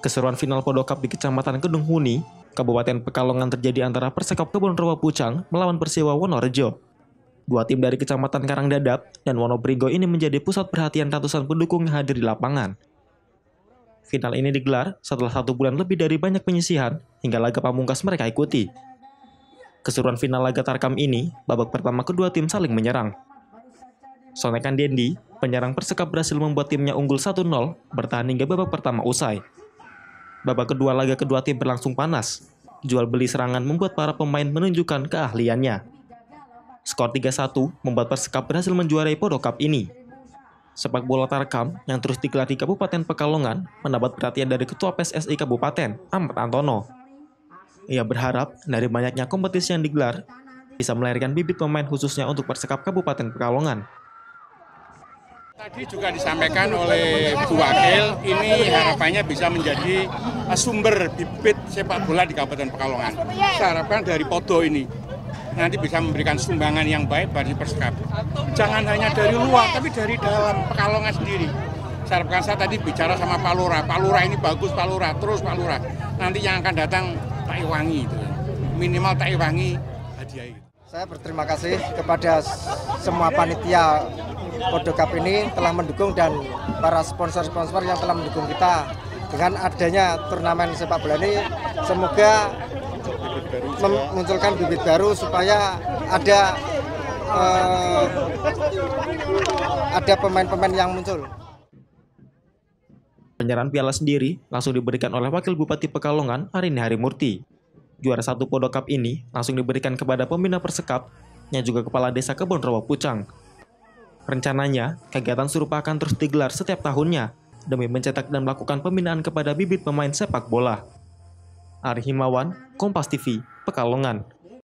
Keseruan final Podokap di Kecamatan Kedung Huni, Kabupaten Pekalongan terjadi antara Persekap Kebon Rawa Pucang melawan Persiwa Wonorejo. Dua tim dari Kecamatan Karangdadap dan Wonobringgo ini menjadi pusat perhatian ratusan pendukung yang hadir di lapangan. Final ini digelar setelah 1 bulan lebih dari banyak penyisihan hingga laga pamungkas mereka ikuti. Keseruan final laga tarkam ini, babak pertama kedua tim saling menyerang. Sonekan Dendi, penyerang Persekap berhasil membuat timnya unggul 1-0 bertahan hingga babak pertama usai. Babak kedua laga kedua tim berlangsung panas. Jual beli serangan membuat para pemain menunjukkan keahliannya. Skor 3-1 membuat Persekap berhasil menjuarai Podokap ini. Sepak bola tarkam yang terus digelar di Kabupaten Pekalongan mendapat perhatian dari Ketua PSSI Kabupaten, Ahmad Antono. Ia berharap dari banyaknya kompetisi yang digelar bisa melahirkan bibit pemain khususnya untuk Persekap Kabupaten Pekalongan. Tadi juga disampaikan oleh Bu Wakil, ini harapannya bisa menjadi sumber bibit sepak bola di Kabupaten Pekalongan. Saya harapkan dari Podo ini nanti bisa memberikan sumbangan yang baik bagi Persekap. Jangan hanya dari luar, tapi dari dalam Pekalongan sendiri. Saya harapkan, saya tadi bicara sama Pak Lurah. Pak Lurah ini bagus, Pak Lurah, terus Pak Lurah. Nanti yang akan datang Tak Iwangi, itu. Minimal Tak Iwangi hadiah itu. Saya berterima kasih kepada semua panitia Podokap ini telah mendukung dan para sponsor-sponsor yang telah mendukung kita. Dengan adanya turnamen sepak bola ini, semoga memunculkan bibit baru supaya ada pemain-pemain yang muncul. Penyerahan piala sendiri langsung diberikan oleh Wakil Bupati Pekalongan, Arini Harimurti. Juara 1 Podokap ini langsung diberikan kepada pembina Persekap, yang juga Kepala Desa Kebon Rawa Pucang. Rencananya, kegiatan serupa akan terus digelar setiap tahunnya demi mencetak dan melakukan pembinaan kepada bibit pemain sepak bola. Ari Himawan, Kompas TV, Pekalongan.